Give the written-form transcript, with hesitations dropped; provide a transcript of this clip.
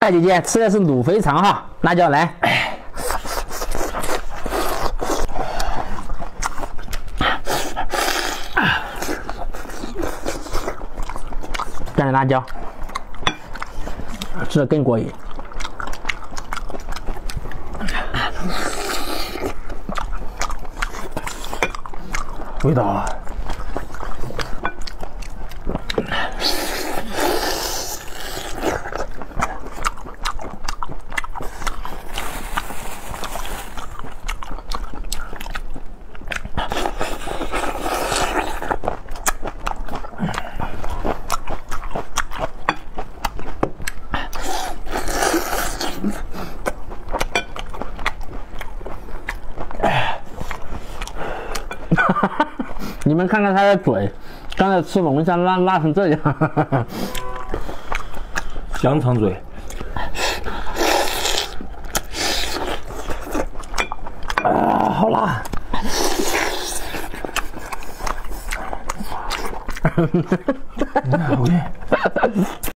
大姐姐吃的是卤肥肠哈，辣椒来。蘸点辣椒，吃的更过瘾。味道啊！你们看看他的嘴，刚才吃龙虾辣成这样， 香肠嘴。 啊，好辣！ 好嘞。